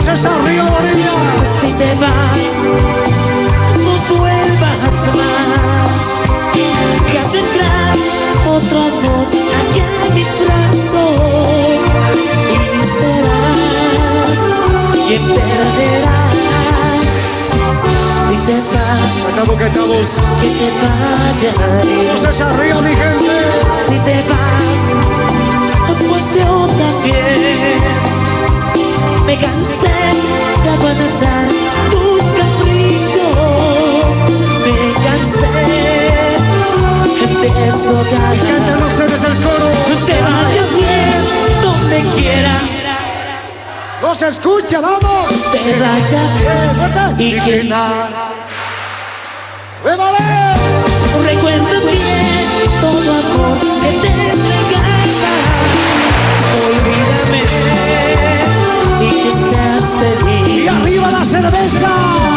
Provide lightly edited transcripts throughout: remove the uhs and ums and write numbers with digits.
esa río orilla. Si te vas, no vuelvas más. Ya tendrás otro amor aquí en mis brazos y serás quien perderás. Si te vas, Cantamos. que te vaya bien. Vamos esa río, mi gente. Si te vas, pues yo también me cansé de aguantar tus caprichos. Me cansé de deshogar. Canten ustedes el coro. Te vaya bien donde quiera. No se escucha, vamos. Te vaya bien y que nada. ¡Vale! Recuerda bien todo amor que te entregaba. Olvídame y que seas feliz. Y arriba la cerveza.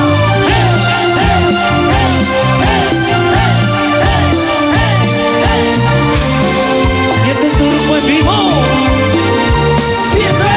Y este turbo en vivo. Siempre.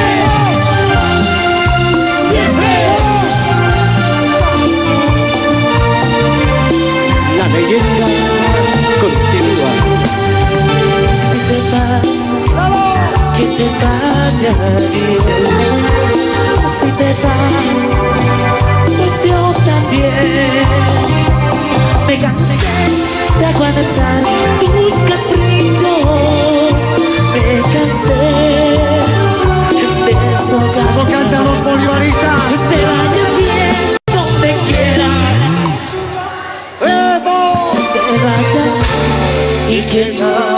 La leyenda continúa. Si te vas, que te vaya bien. Si te vas, pues yo también me cansé de aguantar tus caprichos. Me cansé de deshogar. ¿Cómo cantan los bolivaristas? Te vaya bien donde quiera. Te vaya y que no.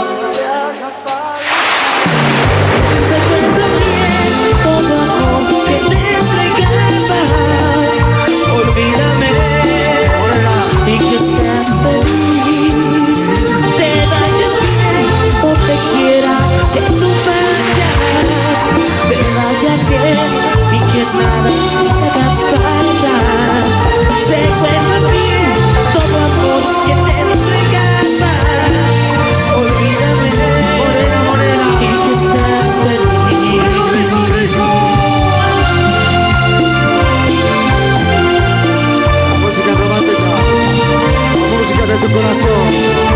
Recuerda bien todo amor que te entregaba. Olvídame y que seas feliz. Te vaya bien donde quiera que tú vayas. Te vaya bien y que nada te haga falta. Recuerda bien todo amor que te entregaba. Olvídame y que seas feliz. La música romántica, la música de tu corazón.